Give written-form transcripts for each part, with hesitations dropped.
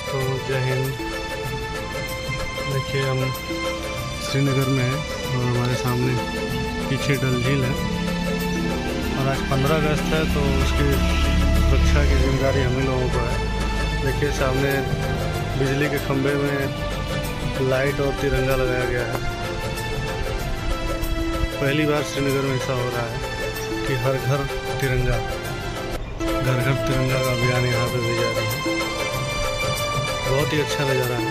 दोस्तों, जय हिंद। देखिए हम श्रीनगर में हैं और हमारे सामने पीछे डल झील है और आज 15 अगस्त है तो उसकी सुरक्षा की जिम्मेदारी हम ही लोगों को है। देखिए सामने बिजली के खंभे में लाइट और तिरंगा लगाया गया है। पहली बार श्रीनगर में ऐसा हो रहा है कि हर घर तिरंगा, घर घर तिरंगा का अभियान यहाँ पे भी जारी है। बहुत ही अच्छा नज़ारा है।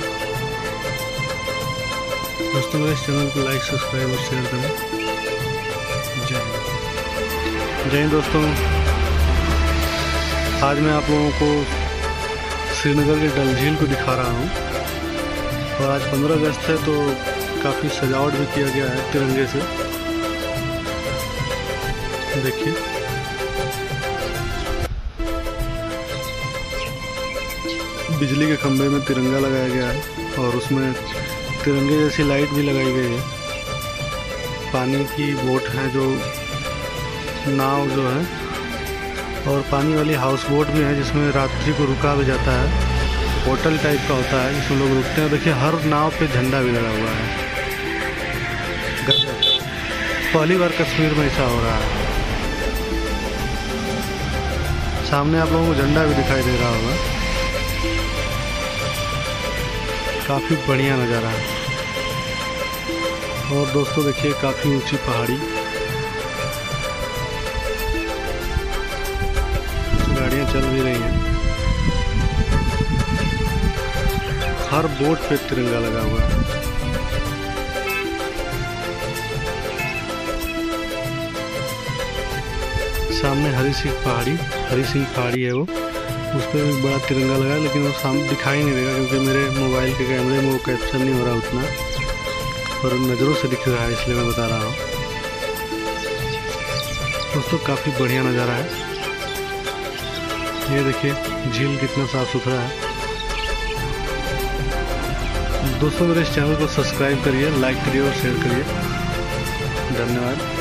दोस्तों मेरे इस चैनल को लाइक, सब्सक्राइब और शेयर करें। जय हिंद। जय हिंद दोस्तों, आज मैं आप लोगों को श्रीनगर के डल झील को दिखा रहा हूँ और आज 15 अगस्त है तो काफ़ी सजावट भी किया गया है तिरंगे से। देखिए बिजली के खंभे में तिरंगा लगाया गया है और उसमें तिरंगे जैसी लाइट भी लगाई गई है। पानी की बोट है, जो नाव जो है, और पानी वाली हाउस बोट भी है जिसमें रात्रि को रुका भी जाता है। होटल टाइप का होता है जिसमें लोग रुकते हैं। देखिए हर नाव पे झंडा भी लगा हुआ है। पहली बार कश्मीर में ऐसा हो रहा है। सामने आप लोगों को झंडा भी दिखाई दे रहा होगा। काफ़ी बढ़िया नज़ारा है। और दोस्तों देखिए काफ़ी ऊंची पहाड़ी, गाड़ियाँ चल भी रही हैं। हर बोट पे तिरंगा लगा हुआ है। सामने हरी सिंह पहाड़ी है, वो उस पर भी बड़ा तिरंगा लगा है, लेकिन वो सामने दिखाई नहीं देगा क्योंकि मेरे मोबाइल के कैमरे में वो कैप्चर नहीं हो रहा उतना, और नज़रों से दिख रहा है, इसलिए मैं बता रहा हूँ। दोस्तों काफ़ी बढ़िया नज़ारा है। ये देखिए झील कितना साफ़ सुथरा है। दोस्तों मेरे इस चैनल को सब्सक्राइब करिए, लाइक करिए और शेयर करिए। धन्यवाद।